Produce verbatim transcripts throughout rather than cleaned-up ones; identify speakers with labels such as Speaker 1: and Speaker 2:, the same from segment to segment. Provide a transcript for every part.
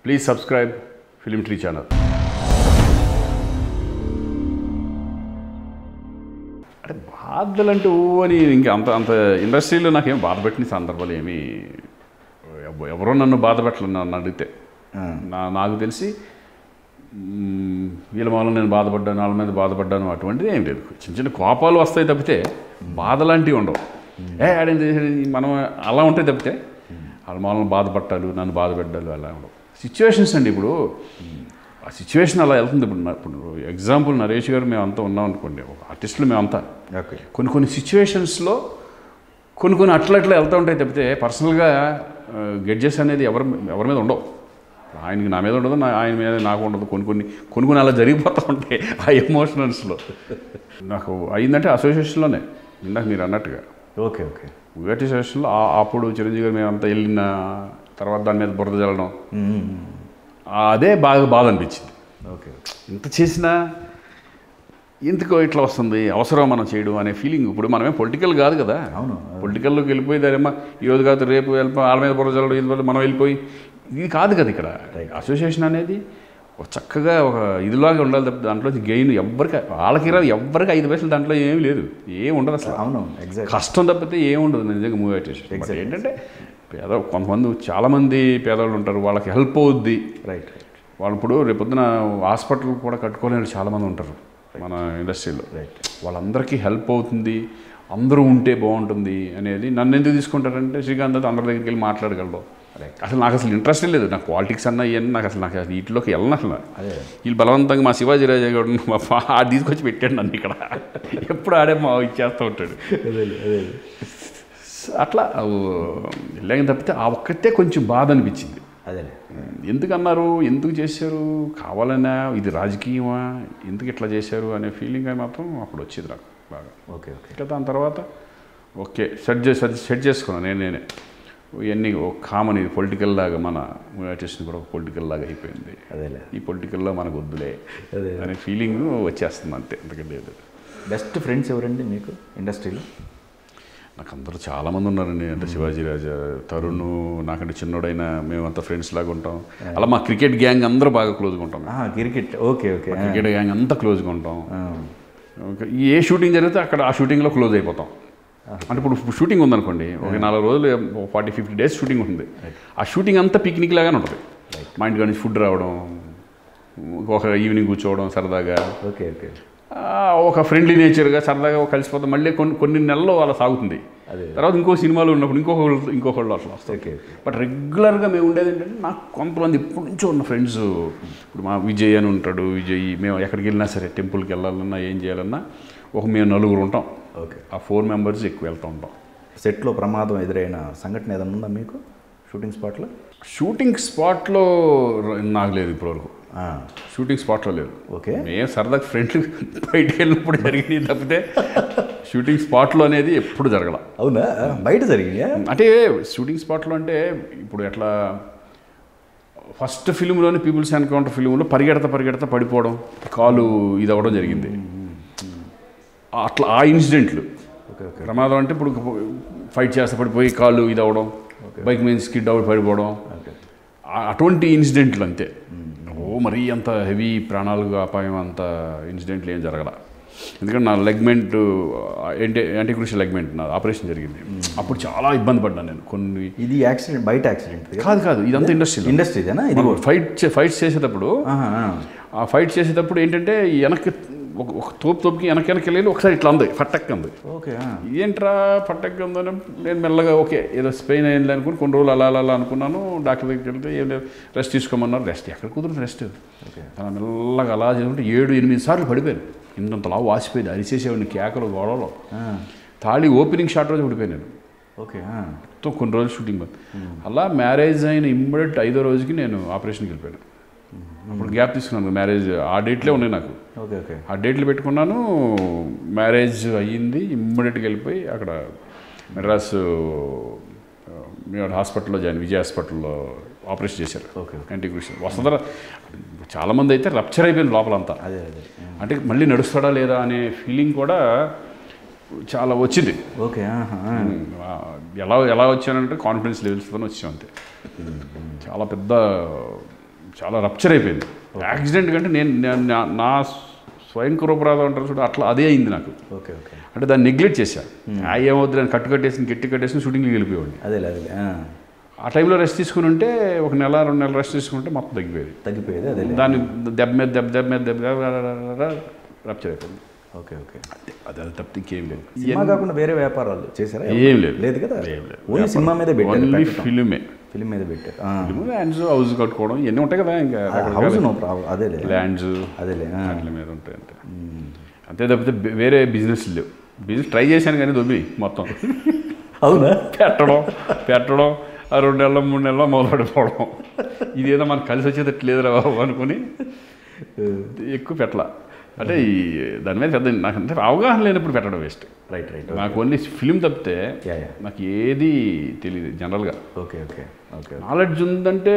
Speaker 1: Please subscribe Filmfare channel. అంటే బాధలు అంటే ఓ అని ఇంకా అంత అంత ఇండస్ట్రీలో నాకేం బాధ పెట్టిన సందర్భాలు ఏమి ఎవరో నన్ను బాధ పెట్టలేదు నన్ను అడిగితే నా నాకు తెలిసి వీళ్ళ వల్ల నేను బాధపడ్డాను వాళ్ళ మీద బాధపడ్డాను అటువంటిది ఏం లేదు. చిన్న చిన్న కోపాలు వస్తాయి తప్పితే బాధ లాంటివి ఉండవు. ఏ ఆడింది మనం అలా ఉంటాయి తప్పితే వాళ్ళ వాళ్ళని బాధపట్టాలు నన్ను బాధపెట్టాలు అలా ఉండవు. సిచ్యువేషన్స్ అండి. ఇప్పుడు ఆ సిచ్యువేషన్ అలా వెళ్తుంది. ఇప్పుడు ఇప్పుడు ఎగ్జాంపుల్ నరేష్ గారు మేమంతా ఉన్నాం అనుకోండి, ఒక ఆర్టిస్టులు మేమంతా కొన్ని కొన్ని సిచ్యువేషన్స్లో కొన్ని కొన్ని అట్లా అట్లా వెళ్తూ ఉంటాయి తప్పితే పర్సనల్గా గెడ్జెస్ అనేది ఎవరి ఎవరి మీద ఉండవు. ఆయనకి నా మీద ఉండదు, నా ఆయన మీద నాకు ఉండదు. కొన్ని కొన్ని కొన్ని కొన్ని అలా జరిగిపోతూ ఉంటాయి ఆ ఎమోషనల్స్లో. నాకు అయిందంటే అసోసియేషన్లోనే ఇందాక మీరు అన్నట్టుగా
Speaker 2: ఓకే ఓకే
Speaker 1: ఊటీ అసోసియేషన్లో అప్పుడు చిరంజీవి గారు మేమంతా వెళ్ళిన తర్వాత దాని మీద బురద జల్లడం అదే బాగా బాధ అనిపించింది.
Speaker 2: ఓకే
Speaker 1: ఇంత చేసినా ఎందుకో ఇట్లా వస్తుంది, అవసరం మనం చేయడం అనే ఫీలింగ్. ఇప్పుడు మనమే పొలిటికల్ కాదు కదా.
Speaker 2: అవును,
Speaker 1: పొలిటికల్లోకి వెళ్ళిపోయి దారేమో ఈరోజు కాదు రేపు వెళ్ళిపోయి వాళ్ళ మీద బురద జల్లడం ఇది మనం వెళ్ళిపోయి ఇది కాదు కదా. ఇక్కడ అసోసియేషన్ అనేది ఒక చక్కగా ఒక ఇదిలాగా ఉండాలి తప్ప దాంట్లో గెయిన్ ఎవ్వరికి వాళ్ళకి రాదు, ఎవ్వరికి ఐదు పైసలు దాంట్లో ఏమీ లేదు, ఏం ఉండదు అసలు.
Speaker 2: అవును ఎగ్జాక్ట్
Speaker 1: కష్టం తప్పితే ఏం ఉండదు నిజంగా మూవీ అసోసియేషన్. ఏంటంటే పేద కొంతమంది చాలామంది పేదవాళ్ళు ఉంటారు, వాళ్ళకి హెల్ప్ అవుద్ది.
Speaker 2: రైట్
Speaker 1: వాళ్ళు ఇప్పుడు రేపొద్దున హాస్పిటల్ కూడా కట్టుకోలేని చాలామంది ఉంటారు మన ఇండస్ట్రీలో.
Speaker 2: రైట్
Speaker 1: వాళ్ళందరికీ హెల్ప్ అవుతుంది, అందరూ ఉంటే బాగుంటుంది అనేది. నన్ను ఎందుకు తీసుకుంటారంటే శ్రీకాంత్ అయితే అందరి దగ్గరికి వెళ్ళి మాట్లాడగలరు. అసలు నాకు అసలు ఇంట్రెస్ట్ లేదు, నాకు పాలిటిక్స్ అన్న ఇవన్నీ నాకు అసలు నాకు వీటిలోకి వెళ్ళను అసలు.
Speaker 2: అదే
Speaker 1: వీళ్ళు బలవంతంగా మా శివాజీ రాజా గారు ఆడు తీసుకొచ్చి పెట్టాడు నన్ను ఇక్కడ. ఎప్పుడు ఆడే మా ఇచ్చేస్తూ ఉంటాడు. అట్లా వెళ్ళాక తప్పితే ఆ ఒక్కటే కొంచెం బాధ అనిపించింది.
Speaker 2: అదే
Speaker 1: ఎందుకన్నారు, ఎందుకు చేశారు, కావాలన్నా ఇది రాజకీయమా, ఎందుకు ఇట్లా చేశారు అనే ఫీలింగ్ అని మాత్రం అప్పుడు వచ్చేది నాకు బాగా.
Speaker 2: ఓకే ఓకే
Speaker 1: ఇంకా దాని తర్వాత ఓకే సెట్ చేసి సెట్ చేసుకున్నాను నేను నేనే ఇవన్నీ ఒక కామన్ ఇది పొలిటికల్ లాగా మన ఆర్టిస్ట్ని కూడా ఒక పొలిటికల్ లాగా అయిపోయింది.
Speaker 2: అదేలే
Speaker 1: ఈ పొలిటికల్లో మనకు వద్దులే అనే ఫీలింగ్ వచ్చేస్తుంది అంతే, అంతకంటే లేదు.
Speaker 2: బెస్ట్ ఫ్రెండ్స్ ఎవరండి మీకు ఇండస్ట్రీలో?
Speaker 1: నాకు అందరూ చాలామంది ఉన్నారండి. అంటే శివాజీ రాజా, తరుణ్, నాకంటే చిన్నోడైనా మేమంతా ఫ్రెండ్స్ లాగా ఉంటాం. అలా మా క్రికెట్ గ్యాంగ్ అందరూ బాగా క్లోజ్గా ఉంటాం.
Speaker 2: Cricket okay okay
Speaker 1: cricket gang అంతా క్లోజ్గా ఉంటాం. ఏ షూటింగ్ జరిగితే అక్కడ ఆ షూటింగ్లో క్లోజ్ అయిపోతాం. అంటే ఇప్పుడు షూటింగ్ ఉందనుకోండి, ఒక నాలుగు రోజులు ఫార్టీ ఫిఫ్టీ డేస్ షూటింగ్ ఉంటుంది. ఆ షూటింగ్ అంతా పిక్నిక్ లాగానే ఉంటుంది. మా ఇంటి నుంచి ఫుడ్ రావడం, ఒక ఈవినింగ్ కూర్చోవడం సరదాగా,
Speaker 2: ఓకే ఓకే
Speaker 1: ఒక ఫ్రెండ్లీ నేచర్గా సరదాగా కలిసిపోతాం. మళ్ళీ కొన్ని కొన్ని నెలల్లో అలా సాగుతుంది. తర్వాత ఇంకో సినిమాలు ఉన్నప్పుడు ఇంకొకళ్ళు ఇంకొకళ్ళు అట్లా వస్తాయి.
Speaker 2: ఓకే
Speaker 1: బట్ రెగ్యులర్గా మేము ఉండేది ఏంటంటే నాకు కొంతమంది ఎప్పటి నుంచో ఉన్న ఫ్రెండ్స్. ఇప్పుడు మా విజయ్ అని ఉంటాడు. విజయ్ మేము ఎక్కడికి వెళ్ళినా సరే, టెంపుల్కి వెళ్ళాలన్నా ఏం చేయాలన్నా ఒక మేము నలుగురు ఉంటాం.
Speaker 2: ఓకే
Speaker 1: ఆ ఫోర్ మెంబర్స్ ఎక్కువ వెళ్తూ ఉంటాం.
Speaker 2: సెట్లో ప్రమాదం ఎదురైన సంఘటన ఏదైనా ఉందా మీకు షూటింగ్ స్పాట్లో?
Speaker 1: షూటింగ్ స్పాట్లో నాకు లేదు ఇప్పటివరకు. షూటింగ్ స్పాట్లో లేదు.
Speaker 2: ఓకే
Speaker 1: మేము సరదాగా ఫ్రెండ్లు బయటికి వెళ్ళినప్పుడు జరిగింది తప్పితే షూటింగ్ స్పాట్లో అనేది ఎప్పుడు జరగల.
Speaker 2: అవునా? బయట జరిగింది
Speaker 1: అంటే షూటింగ్ స్పాట్లో అంటే ఇప్పుడు ఎట్లా ఫస్ట్ ఫిల్మ్లోని పీపుల్స్ ఎన్కౌంటర్ ఫిల్మ్లో పరిగెడతా పరిగెడతా పడిపోవడం, కాలు ఇది అవ్వడం జరిగింది. అట్లా ఆ ఇన్సిడెంట్లు.
Speaker 2: ఓకే ఓకే
Speaker 1: ప్రమాదం అంటే ఇప్పుడు ఫైట్ చేస్తే పడిపోయి కాలు ఇది అవ్వడం, బైక్ మీద స్కిడ్ అవుట్ పడిపోవడం, అటువంటి ఇన్సిడెంట్లు అంతే. ఓ మరీ అంత హెవీ ప్రాణాలకు అపాయం అంత ఇన్సిడెంట్లు ఏం జరగల. ఎందుకంటే నా లెగ్మెంట్ ఏంటి యాంటీక్రూషియల్ లెగ్మెంట్ నా ఆపరేషన్ జరిగింది. అప్పుడు చాలా ఇబ్బంది పడ్డాను నేను. కొన్ని
Speaker 2: ఇది యాక్సిడెంట్ బయట యాక్సిడెంట్ కాదు
Speaker 1: కాదు ఇదంతా ఇండస్ట్రీ
Speaker 2: ఇండస్ట్రీదేనా? ఇది
Speaker 1: ఫైట్ ఫైట్స్ చేసేటప్పుడు ఆ ఫైట్ చేసేటప్పుడు ఏంటంటే వెనక్కి ఒక ఒక తోపు తోపుకి వెనక వెనక్కి వెళ్ళి ఒకసారి ఇట్లా అంది, ఫట్టక్ అంది.
Speaker 2: ఓకే
Speaker 1: ఏంట్రా ఫట్టక్ ఉందని నేను మెల్లగా ఓకే ఏదో స్పెయిన్ అయింది అనుకుని కొన్ని రోజులు అలా అలా అనుకున్నాను. డాక్టర్ దగ్గరికి వెళ్తే ఏం లేదు రెస్ట్ తీసుకోమన్నారు. రెస్ట్ ఎక్కడ కుదరదు రెస్ట్. అలా మెల్లగా అలా చేసుకుంటే ఏడు ఎనిమిది సార్లు పడిపోయాను. ఇంతంతలా వాసిపోయింది, అరిచేసేవాడిని కేకలు గొడవలో. తాళి ఓపెనింగ్ షాట్ రోజు పడిపోయాను నేను.
Speaker 2: ఓకే
Speaker 1: మొత్తం కొన్ని రోజులు షూటింగ్. అలా మ్యారేజ్ అయిన ఇమ్మీడియట్ ఐదో రోజుకి నేను ఆపరేషన్కి వెళ్ళిపోయాను. అప్పుడు గ్యాప్ తీసుకున్నాను. మ్యారేజ్ ఆ డేట్లే ఉన్నాయి నాకు.
Speaker 2: ఓకే ఓకే
Speaker 1: ఆ డేట్లు పెట్టుకున్నాను. మ్యారేజ్ అయ్యింది, ఇమ్మీడియట్గా వెళ్ళిపోయి అక్కడ మెడ్రాస్ మేము హాస్పిటల్లో జాయిన్ విజయ్ హాస్పిటల్లో ఆపరేషన్ చేశారు.
Speaker 2: ఓకే
Speaker 1: యాంటీక్రూషియల్ వస్తుందా. చాలామంది అయితే రప్చర్ అయిపోయింది లోపలంతా.
Speaker 2: అదే అదే
Speaker 1: అంటే మళ్ళీ నడుస్తాడా లేదా అనే ఫీలింగ్ కూడా చాలా వచ్చింది.
Speaker 2: ఓకే
Speaker 1: ఎలా ఎలా వచ్చానంటే కాన్ఫిడెన్స్ లెవెల్స్తో వచ్చాం అంతే. చాలా పెద్ద చాలా రప్చర్ అయిపోయింది. యాక్సిడెంట్ కంటే నేను నా- నా స్వయం కృపరాధం అంటారు చూడ అట్లా అదే అయింది నాకు.
Speaker 2: ఓకే ఓకే
Speaker 1: అంటే దాన్ని నెగ్లెక్ట్ చేశాను. ఆ ఏమవుతుంది అని కట్టు కట్టేసి గట్టి కట్టేసి షూటింగ్కి వెళ్ళిపోయేవాడిని.
Speaker 2: అదే అదే
Speaker 1: ఆ టైంలో రెస్ట్ తీసుకుని ఉంటే ఒక నెల రెండు నెలలు రెస్ట్ తీసుకుంటే మొత్తం తగ్గిపోయేది
Speaker 2: తగ్గిపోయేది అదే
Speaker 1: దాన్ని దెబ్బ మీద దెబ్బ దెబ్బ మీద దెబ్బ రప్చర్ అయిపోయింది.
Speaker 2: ఓకే ఓకే
Speaker 1: అది అది తప్పితే ఇంకేం లేదు.
Speaker 2: సినిమా కాకుండా వేరే వ్యాపారాలు చేశారా?
Speaker 1: ఏం లేదు
Speaker 2: లేదు కదా,
Speaker 1: ఏం లేదు.
Speaker 2: ఓన్లీ సినిమా మీదే పెట్టారు,
Speaker 1: ఓన్లీ ఫిలిమే
Speaker 2: ఫిలిం మీద పెట్టారు.
Speaker 1: ల్యాండ్స్ హౌస్ కట్టుకోవడం ఇవన్నీ ఉంటాయి కదా, ఇంకా
Speaker 2: హౌస్ నో ప్రాబ్లం, అదే
Speaker 1: ల్యాండ్స్
Speaker 2: అదేలే
Speaker 1: వాటి మీద ఉంటాయి అంతే. అంతే తప్పితే వేరే బిజినెస్ లేవు. బిజినెస్ ట్రై చేశాను కానీ దొబ్బి మొత్తం
Speaker 2: అవునా
Speaker 1: పెట్టడం పెట్టడం ఆ రెండు నెలల మూడు నెలల మొదలుపెడిపోవడం ఇదేదో మనకు కలిసి వచ్చేటట్టు లేదురా బాబు అనుకుని ఎక్కువ పెట్టలా. అంటే ఈ దాని మీద పెద్ద నాకు అంటే అవగాహన లేనప్పుడు పెట్టడం వేస్ట్.
Speaker 2: రైట్ రైట్
Speaker 1: నాకు ఓన్లీ ఫిలిం తప్పితే
Speaker 2: యా యా
Speaker 1: నాకు ఏది తెలియదు జనరల్గా.
Speaker 2: ఓకే ఓకే ఓకే
Speaker 1: నాలెడ్జ్ ఉందంటే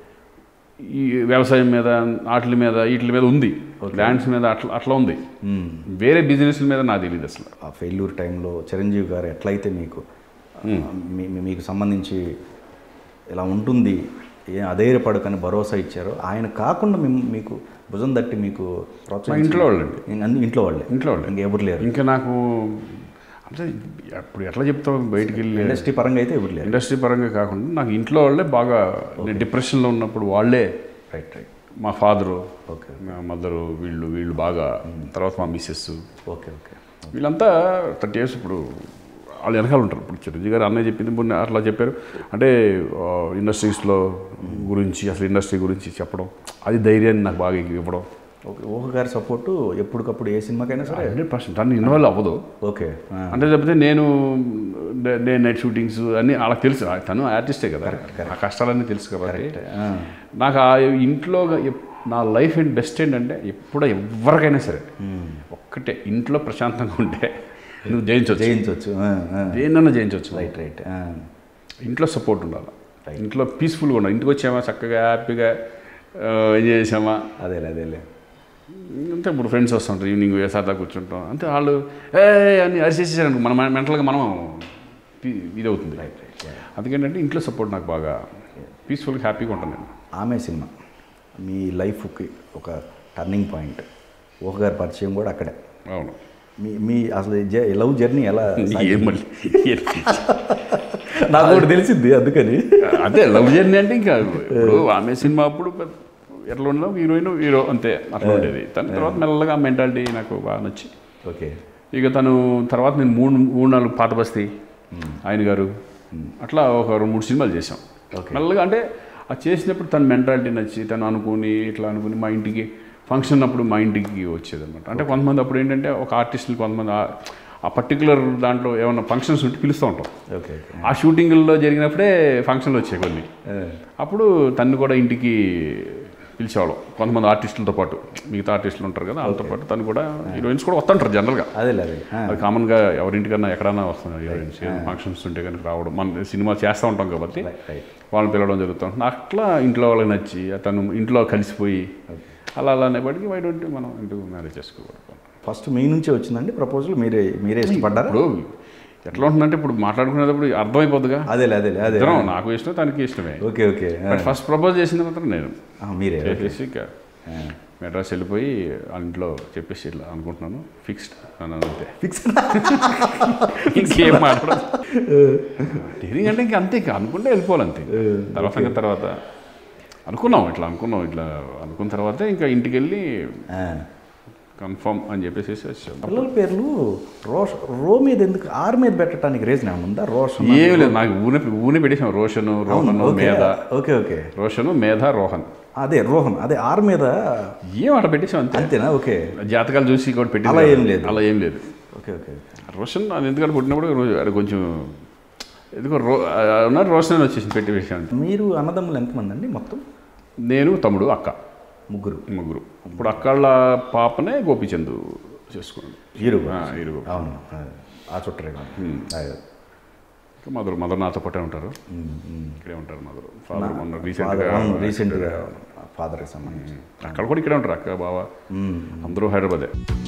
Speaker 1: ఈ వ్యవసాయం మీద వాటి మీద వీటి మీద ఉంది, ల్యాండ్స్ మీద అట్లా అట్లా ఉంది. వేరే బిజినెస్ మీద నాకు తెలియదు అసలు.
Speaker 2: ఆ ఫెయిల్యూర్ టైంలో చిరంజీవి గారు ఎట్లయితే మీకు మీ- మీకు సంబంధించి ఇలా ఉంటుంది ఏ అధైర్యపడకని భరోసా ఇచ్చారో, ఆయన కాకుండా మేము మీకు భుజం తట్టి మీకు ప్రోత్సహించారు
Speaker 1: ఇంట్లో వాళ్ళండి.
Speaker 2: అన్ని ఇంట్లో వాళ్ళే
Speaker 1: ఇంట్లో వాళ్ళు
Speaker 2: ఇంకెవరు లేరు.
Speaker 1: ఇంకా నాకు అంటే అప్పుడు ఎట్లా చెప్తాం బయటికి వెళ్ళి
Speaker 2: ఇండస్ట్రీ పరంగా అయితే ఎవరు లేరు.
Speaker 1: ఇండస్ట్రీ పరంగా కాకుండా నాకు ఇంట్లో వాళ్ళే బాగా, నేను డిప్రెషన్లో ఉన్నప్పుడు వాళ్ళే,
Speaker 2: రైట్ రైట్
Speaker 1: మా ఫాదరు
Speaker 2: ఓకే
Speaker 1: మా మదరు వీళ్ళు వీళ్ళు బాగా, తర్వాత మా మిస్సెస్
Speaker 2: ఓకే ఓకే
Speaker 1: వీళ్ళంతా థర్టీ ఇయర్స్ ఇప్పుడు వాళ్ళు వెనకాల ఉంటారు. ఇప్పుడు చిరంజీవి గారు అన్నయ్య చెప్పింది మొన్న అట్లా చెప్పారు అంటే ఇండస్ట్రీస్లో గురించి అసలు ఇండస్ట్రీ గురించి చెప్పడం, అది ధైర్యాన్ని నాకు బాగా ఇవ్వడం.
Speaker 2: ఓకే ఊహ గారి సపోర్టు ఎప్పటికప్పుడు ఏ సినిమాకైనా సరే
Speaker 1: హండ్రెడ్ పర్సెంట్ తను ఇన్వాల్వ్ అవ్వదు.
Speaker 2: ఓకే
Speaker 1: అంటే చెప్తే నేను డే నైట్ షూటింగ్స్ అన్నీ వాళ్ళకి తెలుసు, తను ఆర్టిస్టే కదా, ఆ కష్టాలన్నీ తెలుసు కాబట్టి నాకు ఆ ఇంట్లో ఎప్- నా లైఫ్ అండ్ బెస్ట్ ఏంటంటే ఎప్పుడో ఎవరికైనా సరే ఒక్కటే ఇంట్లో ప్రశాంతంగా ఉంటే నువ్వు జయించవచ్చు
Speaker 2: జయించవచ్చు
Speaker 1: దేన్నన్నా జయించవచ్చు.
Speaker 2: రైట్ రైట్
Speaker 1: ఇంట్లో సపోర్ట్ ఉండాలి, ఇంట్లో పీస్ఫుల్గా ఉండాలి. ఇంటికి వచ్చామా చక్కగా హ్యాపీగా ఎంజాయ్ చేసామా,
Speaker 2: అదేలే అదేలే
Speaker 1: అంటే ఇప్పుడు ఫ్రెండ్స్ వస్తుంటారు ఈవినింగ్ సరదా కూర్చుంటాం అంతే, వాళ్ళు ఏ అని అరిచేసేసారు మన మెంటల్గా మనం ఇది అవుతుంది.
Speaker 2: రైట్ రైట్
Speaker 1: అందుకేంటంటే ఇంట్లో సపోర్ట్ నాకు బాగా పీస్ఫుల్గా హ్యాపీగా ఉంటాను నేను.
Speaker 2: ఆమె సినిమా మీ లైఫ్కి ఒక టర్నింగ్ పాయింట్. ఊహ గారి పరిచయం కూడా అక్కడే.
Speaker 1: అవును.
Speaker 2: మీ మీ అసలు లవ్ జర్నీ ఎలా
Speaker 1: ఏం మళ్ళీ
Speaker 2: నాకు కూడా తెలిసింది అందుకని.
Speaker 1: అదే లవ్ జర్నీ అంటే ఇంకా ఇప్పుడు ఆమె సినిమా అప్పుడు ఎట్లా ఉన్నాం హీరోయిన్ హీరో అంతే అట్లా ఉండేది. తన తర్వాత మెల్లగా మెంటాలిటీ నాకు బాగా నచ్చి
Speaker 2: ఓకే
Speaker 1: ఇక తను తర్వాత నేను మూడు మూడు నాలుగు పాత బస్తీ ఆయన గారు అట్లా ఒక రెండు మూడు సినిమాలు చేసాం మెల్లగా. అంటే అది చేసినప్పుడు తన మెంటాలిటీ నచ్చి తను అనుకుని ఇట్లా అనుకుని మా ఇంటికి ఫంక్షన్ అప్పుడు మా ఇంటికి వచ్చేదన్నమాట. అంటే కొంతమంది అప్పుడు ఏంటంటే ఒక ఆర్టిస్టులు కొంతమంది ఆ పర్టికులర్ దాంట్లో ఏమన్నా ఫంక్షన్స్ ఉంటే పిలుస్తూ ఉంటాం.
Speaker 2: ఓకే
Speaker 1: ఆ షూటింగ్లో జరిగినప్పుడే ఫంక్షన్లు వచ్చాయి కొన్ని. అప్పుడు తను కూడా ఇంటికి పిలిచేవాళ్ళం కొంతమంది ఆర్టిస్టులతో పాటు, మిగతా ఆర్టిస్టులు ఉంటారు కదా వాళ్ళతో పాటు తను కూడా హీరోయిన్స్ కూడా వస్తుంటారు జనరల్గా.
Speaker 2: అదే అదే
Speaker 1: అది కామన్గా ఎవరింటికన్నా ఎక్కడన్నా వస్తున్నారు హీరోయిన్స్, ఫంక్షన్స్ ఉంటే కనుక రావడం, మన సినిమా చేస్తూ ఉంటాం కాబట్టి వాళ్ళని పిలవడం జరుగుతుంది. అట్లా ఇంట్లో వాళ్ళకి నచ్చి తను ఇంట్లో కలిసిపోయి అలా అలా అనేప్పటికీ బయట ఉంటే మనం ఇంటికి మ్యారేజ్ చేసుకోకూడదు.
Speaker 2: ఫస్ట్ మీ నుంచే వచ్చిందండి ప్రపోజల్? మీరే మీరే ఇష్టపడ్డారు?
Speaker 1: ఇప్పుడు ఎట్లా ఉంటుందంటే ఇప్పుడు మాట్లాడుకునేటప్పుడు అర్థమైపోద్దిగా.
Speaker 2: అదే అదే అదే
Speaker 1: నాకు ఇష్టం తనకి ఇష్టమే.
Speaker 2: Okay okay
Speaker 1: but first propose చేసింది మాత్రం నేను
Speaker 2: మీరే
Speaker 1: చేసేసి ఇక మెడ్రాస్ వెళ్ళిపోయి వాళ్ళ ఇంట్లో చెప్పేసి ఇట్లా అనుకుంటున్నాను ఫిక్స్డ్ అన్నాను అంతే.
Speaker 2: ఫిక్స్
Speaker 1: ఇంకేం మాట్లాడదు డేరింగ్ అంటే ఇంక అంతే, ఇంకా అనుకుంటే వెళ్ళిపోవాలి అంతే. తర్వాత ఇంకా తర్వాత అనుకున్నాం ఇట్లా అనుకున్నాం ఇట్లా అనుకున్న తర్వాత ఇంకా ఇంటికి వెళ్ళి కన్ఫర్మ్ అని చెప్పేసి వచ్చాం.
Speaker 2: పిల్లల పేర్లు రోష్ రో మీద ఎందుకు ఆర్ మీద పెట్టడానికి రీజన్ ఏముందా? రోషన్
Speaker 1: ఏమి లేదు, నాకు ఊనే ఊనే పెట్టేసాం. రోషను రోహన్ మేధ.
Speaker 2: ఓకే ఓకే
Speaker 1: రోషను మేధ రోహన్
Speaker 2: అదే రోహన్ అదే ఆర్ మీద
Speaker 1: ఏం అట్లా పెట్టేసాం అంతే.
Speaker 2: అంతేనా? ఓకే
Speaker 1: జాతకాలు చూసి కూడా పెట్టి
Speaker 2: అలా ఏం లేదు.
Speaker 1: అలా ఏం లేదు.
Speaker 2: ఓకే ఓకే
Speaker 1: రోషన్ అది ఎందుకంటే పుట్టినప్పుడు అది కొంచెం ఎందుకో రో ఉన్నారు రోషన్ అని వచ్చేసి పెట్టి వేసాను.
Speaker 2: మీరు అన్నదమ్ములు ఎంతమంది అండి మొత్తం?
Speaker 1: నేను తమ్ముడు అక్క
Speaker 2: ముగ్గురు.
Speaker 1: ముగ్గురు. ఇప్పుడు అక్కళ్ళ పాపనే గోపిచంద్ చేసుకున్నాడు.
Speaker 2: Hero
Speaker 1: hero.
Speaker 2: అవును ఆ చుట్టరే.
Speaker 1: మదర్ మదర్ నాతో పాటే ఉంటారు, ఇక్కడే ఉంటారు మదర్. ఫాదర్ మొన్న రీసెంట్గా
Speaker 2: రీసెంట్గా ఫాదర్కి సంబంధించి
Speaker 1: అక్కడ కూడా ఇక్కడే ఉంటారు అక్క బావ అందరూ హైదరాబాదే.